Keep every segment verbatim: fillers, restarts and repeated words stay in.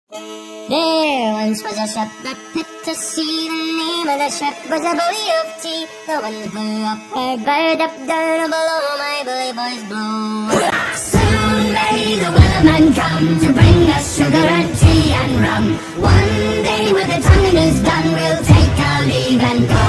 There once was a ship that put to sea. The name of the ship was a Bully of Tea. The wind blew up her bird up down below. My bully boys blow. Soon may the Wellerman come to bring us sugar and tea and rum. One day when the tonguing is done, we'll take our leave and go.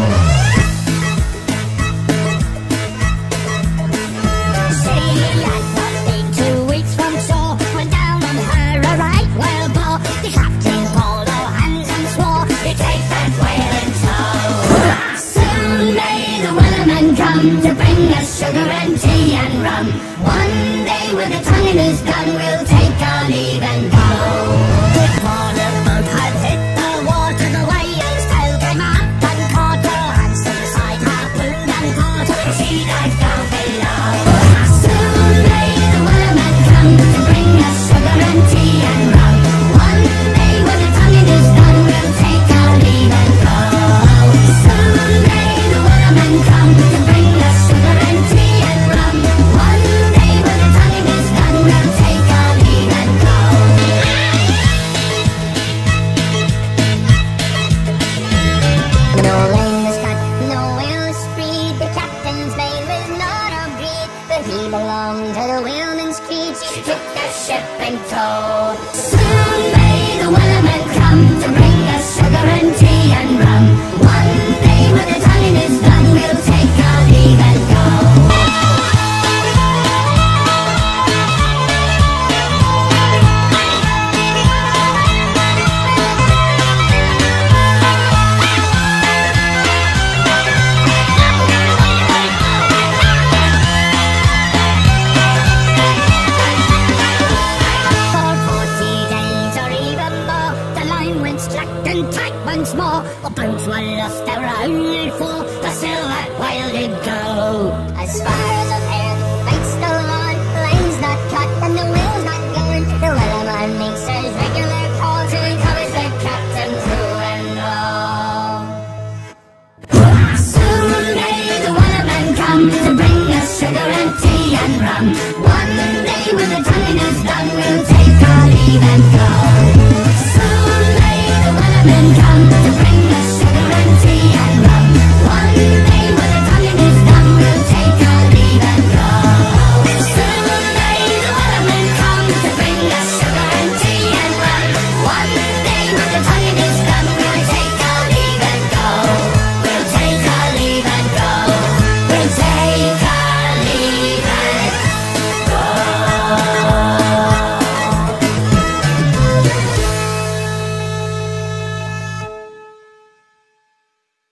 Come to bring us sugar and tea and rum. One day when the tonguing is done, we'll take our leave and go. The waterboat had hit the water, the whale's tail came up and caught her. Handsome side harpooned and caught her, she dived down below. Soon may the Wellerman come to bring us sugar and tea and rum. One day when the tonguing is done, we'll take our leave and go. Soon may the Wellerman come to bring us sugar and tea and rum. One day when the tonguing is done, we'll take our leave and go. No lane is cut, no whale is freed. The captain's name is not of greed, but he belonged to the whaleman's creed. He took the ship in tow. Soon may the Wellerman come to bring us sugar and tea and rum. One day when the tonguing is done, we'll take our leave and go. For forty days or even more, the line went slack and tight once more. The boats were lost, there were only four. The silver whale did go. As far as I've heard, the fight's still on. The line's not cut and the whale